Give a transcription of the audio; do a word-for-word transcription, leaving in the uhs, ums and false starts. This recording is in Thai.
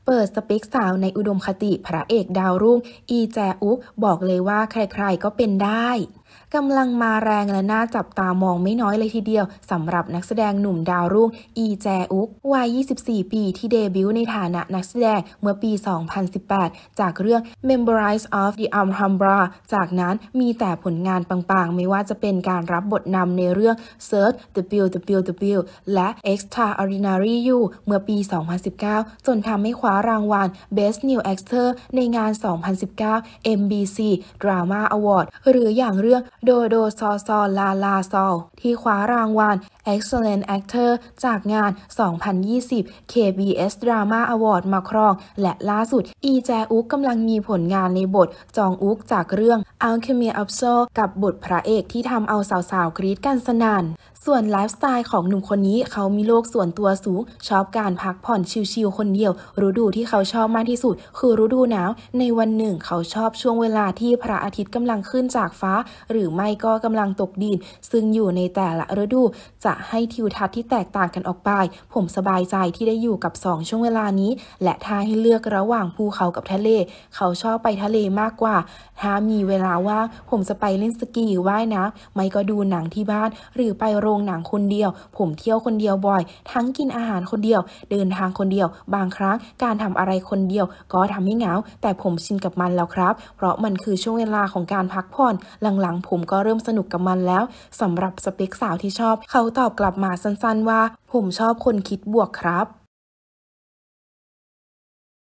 เปิดสเปคสาวในอุดมคติพระเอกดาวรุ่งอีแจอุกบอกเลยว่าใครๆก็เป็นได้กำลังมาแรงและน่าจับตามองไม่น้อยเลยทีเดียวสำหรับนักแสดงหนุ่มดาวรุ่งอีแจอุกวัยยี่สิบสี่ปีที่เดบิวต์ในฐานะนักแสดงเมื่อปีสองพันสิบแปดจากเรื่อง Memories of the Alhambra จากนั้นมีแต่ผลงานปังๆไม่ว่าจะเป็นการรับบทนำในเรื่อง Search the Bill the Bill the Bill และ Extraordinary You เมื่อปี สองพันสิบเก้า จนทำให้คว้ารางวัล Best New Actor ในงาน สองพันสิบเก้า เอ็ม บี ซี Drama Award หรืออย่างเรื่องโดโดซอซอลาลาซอลที่คว้ารางวัล Excellent Actor จากงาน สองพันยี่สิบ เค บี เอส Drama Award มาครองและล่าสุดอีแจอุกกำลังมีผลงานในบทจองอุกจากเรื่อง Alchemy of Soul กับบทพระเอกที่ทำเอาสาวๆกรี๊ดกันสนั่นส่วนไลฟ์สไตล์ของหนุ่มคนนี้เขามีโลกส่วนตัวสูงชอบการพักผ่อนชิลๆคนเดียวฤดูที่เขาชอบมากที่สุดคือฤดูหนาวในวันหนึ่งเขาชอบช่วงเวลาที่พระอาทิตย์กำลังขึ้นจากฟ้าหรือไม่ก็กำลังตกดินซึ่งอยู่ในแต่ละฤดูจะให้ทิวทัศน์ที่แตกต่างกันออกไปผมสบายใจที่ได้อยู่กับสองช่วงเวลานี้และถ้าให้เลือกระหว่างภูเขากับทะเลเขาชอบไปทะเลมากกว่าถ้ามีเวลาว่างผมจะไปเล่นสกีว่ายน้ำไม่ก็ดูหนังที่บ้านหรือไปโรงหนังคนเดียวผมเที่ยวคนเดียวบ่อยทั้งกินอาหารคนเดียวเดินทางคนเดียวบางครั้งการทำอะไรคนเดียวก็ทำให้เหงาแต่ผมชินกับมันแล้วครับเพราะมันคือช่วงเวลาของการพักผ่อนหลังๆผมก็เริ่มสนุกกับมันแล้วสำหรับสเปคสาวที่ชอบเขาตอบกลับมาสั้นๆว่าผมชอบคนคิดบวกครับ